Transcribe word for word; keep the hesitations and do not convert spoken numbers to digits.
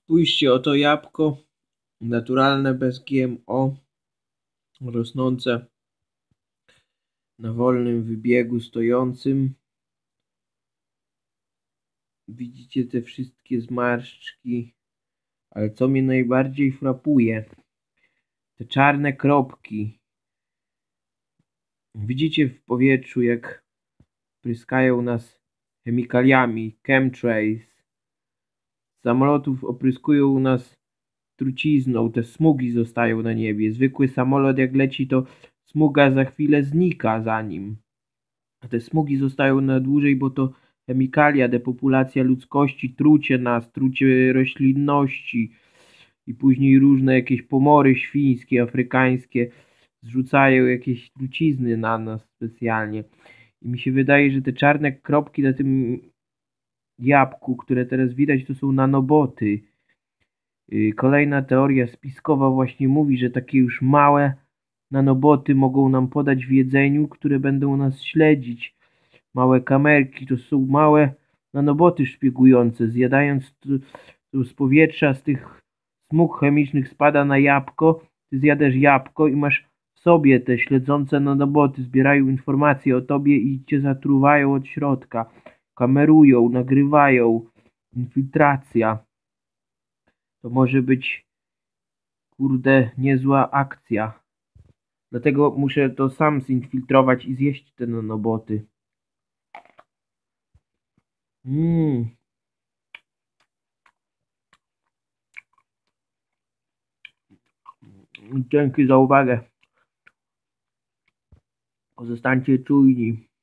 Spójrzcie, oto jabłko naturalne, bez G M O, rosnące na wolnym wybiegu stojącym. Widzicie te wszystkie zmarszczki, ale co mnie najbardziej frapuje, te czarne kropki. Widzicie w powietrzu, jak pryskają nas chemikaliami, chemtrails. Z samolotów opryskują nas trucizną, te smugi zostają na niebie. Zwykły samolot jak leci, to smuga za chwilę znika za nim. A te smugi zostają na dłużej, bo to chemikalia, depopulacja ludzkości, trucie nas, trucie roślinności i później różne jakieś pomory świńskie, afrykańskie zrzucają jakieś trucizny na nas specjalnie. I mi się wydaje, że te czarne kropki na tym jabłku, które teraz widać, to są nanoboty. Kolejna teoria spiskowa właśnie mówi, że takie już małe nanoboty mogą nam podać w jedzeniu, które będą nas śledzić. Małe kamerki to są małe nanoboty szpiegujące. Zjadając to z powietrza, z tych smug chemicznych spada na jabłko. Ty zjadasz jabłko i masz w sobie te śledzące nanoboty. Zbierają informacje o tobie i cię zatruwają od środka. Kamerują, nagrywają. Infiltracja. To może być, kurde, niezła akcja. Dlatego muszę to sam zinfiltrować i zjeść te nanoboty. Mmm. Dzięki za uwagę. Pozostańcie czujni.